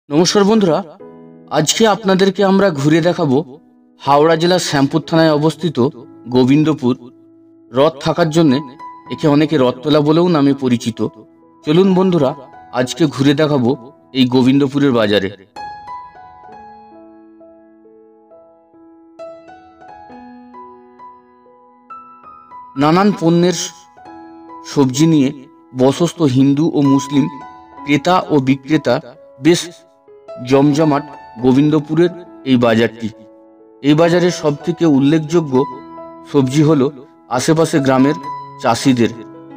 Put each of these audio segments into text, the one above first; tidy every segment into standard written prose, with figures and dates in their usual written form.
নমস্কার বন্ধুরা, আজকে আপনাদেরকে আমরা ঘুরে দেখাবো হাওড়া জেলার শ্যামপুর থানায় অবস্থিত গোবিন্দপুর। রথ থাকার জন্য একে অনেকে রথতলা বলেও নামে পরিচিত। চলুন বন্ধুরা, আজকে ঘুরে দেখাবো এই গোবিন্দপুরের বাজারে। নানান পণ্যের সবজি নিয়ে বসস্ত হিন্দু ও মুসলিম ক্রেতা ও বিক্রেতা বেশ জমজমাট গোবিন্দপুরের এই বাজারটি। এই বাজারের সবথেকে উল্লেখযোগ্য সবজি হলো আশেপাশে গ্রামের চাষিদের।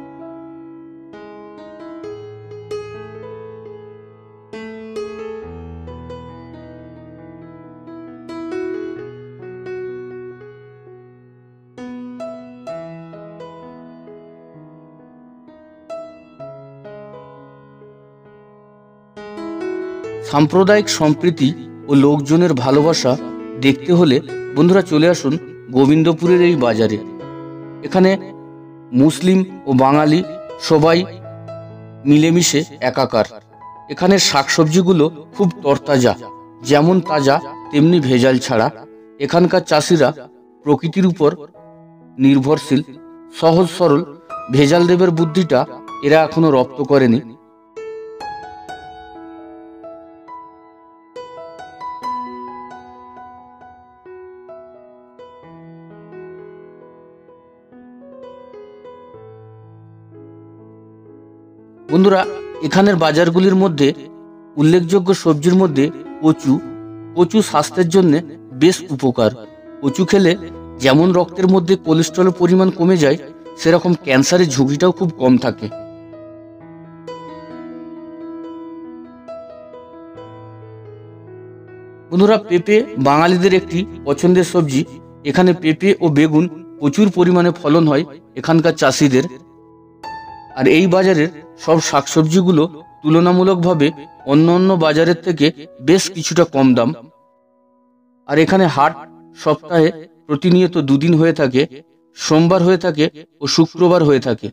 সাম্প্রদায়িক সম্প্রীতি ও লোকজনের ভালোবাসা দেখতে হলে বন্ধুরা চলে আসুন গোবিন্দপুরের এই বাজারে। এখানে মুসলিম ও বাঙালি সবাই মিলেমিশে একাকার। এখানে শাকসবজিগুলো খুব তরতাজা, যেমন তাজা তেমনি ভেজাল ছাড়া। এখানকার চাষিরা প্রকৃতির উপর নির্ভরশীল, সহজ সরল, ভেজাল দেবের বুদ্ধিটা এরা এখনো রপ্ত করেনি। বন্ধুরা, এখানের বাজারগুলির মধ্যে উল্লেখযোগ্য সবজির মধ্যে কচু স্বাস্থ্যের জন্য বেশ উপকার। কচু খেলে যেমন রক্তের মধ্যে কোলেস্টেরলের পরিমাণ কমে যায়, সেরকম ক্যান্সারের ঝুঁকিটাও খুব কম থাকে। বন্ধুরা, পেঁপে বাঙালিদের একটি পছন্দের সবজি। এখানে পেঁপে ও বেগুন প্রচুর পরিমাণে ফলন হয় এখানকার চাষিদের। আর এই বাজারের সব শাকসবজিগুলো তুলনামূলকভাবে অন্য বাজারের থেকে বেশ কিছুটা কম দাম। আর এখানে হাট সপ্তাহে প্রতিনিয়ত দুদিন হয়ে থাকে, সোমবার হয়ে থাকে ও শুক্রবার হয়ে থাকে।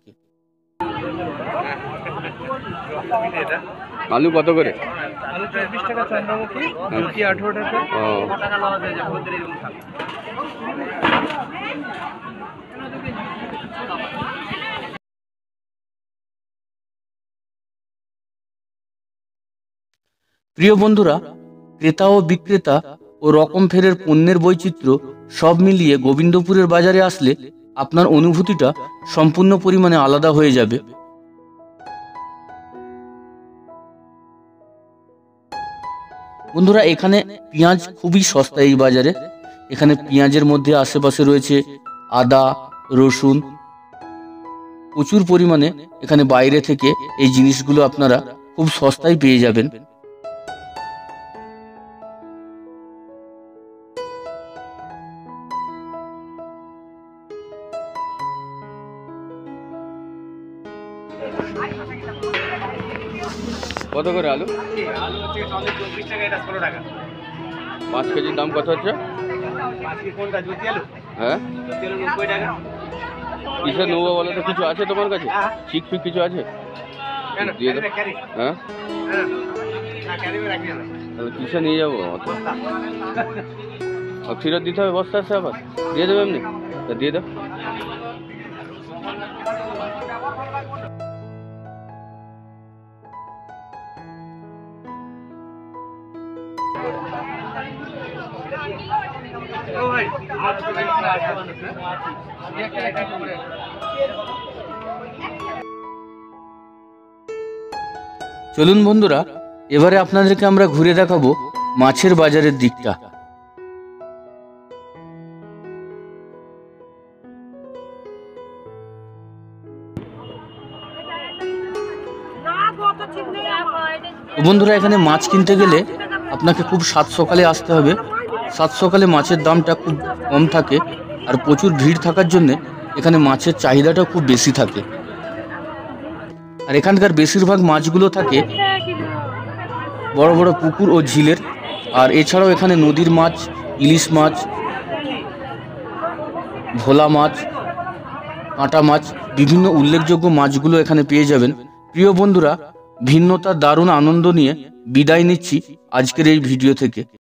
আলু কত করে? আলু 20 টাকা, চন্দ্রমুখী 18 টাকা। প্রিয় বন্ধুরা, ক্রেতা ও বিক্রেতা ও রকম ফেরের পণ্যের বৈচিত্র্য সব মিলিয়ে গোবিন্দপুরের বাজারে আসলে আপনার অনুভূতিটা সম্পূর্ণ পরিমাণে আলাদা হয়ে যাবে। বন্ধুরা, এখানে পেঁয়াজ খুবই সস্তা এই বাজারে। এখানে পেঁয়াজের মধ্যে আশেপাশে রয়েছে আদা, রসুন। প্রচুর পরিমাণে এখানে বাইরে থেকে এই জিনিসগুলো আপনারা খুব সস্তায় পেয়ে যাবেন। কত করে আলু? আলু হচ্ছে 20 টাকা, এটা 16 টাকা। 5 কেজির দাম কত হচ্ছে? 5 কেজি কোনটা? জ্যোতি আলু? হ্যাঁ, জ্যোতি আলু 90 টাকা। কিসে নেবো বলো তো? কিছু আছে তোমার কাছে? চিক ফিক কিছু আছে? কেন? দিয়ে দাও। ক্যারি? হ্যাঁ, হ্যাঁ, না ক্যারি में রাখি না। তাহলে কিসে নিয়ে যাবো? ফেরত দিতে হবে বস্তা আছে, আবার দিয়ে দেবো এমনি? তা দিয়ে দাও। ও ভাই, চলুন বন্ধুরা, এবারে আপনাদেরকে আমরা ঘুরে দেখাবো মাছের বাজারের দিকটা। তো বন্ধুরা, এখানে মাছ কিনতে গেলে আপনাকে খুব সাত সকালে আসতে হবে। সাত সকালে মাছের দামটা খুব কম থাকে, আর প্রচুর ভিড় থাকার জন্য এখানে মাছের চাহিদাটাও খুব বেশি থাকে। আর এখানকার বেশিরভাগ মাছগুলো থাকে বড় বড় পুকুর ও ঝিলের। আর এছাড়াও এখানে নদীর মাছ, ইলিশ মাছ, ভোলা মাছ, কাঁটা মাছ, বিভিন্ন উল্লেখযোগ্য মাছগুলো এখানে পেয়ে যাবেন। প্রিয় বন্ধুরা, ভিন্নতার দারুণ আনন্দ নিয়ে বিদায় নিচ্ছি আজকের এই ভিডিও থেকে।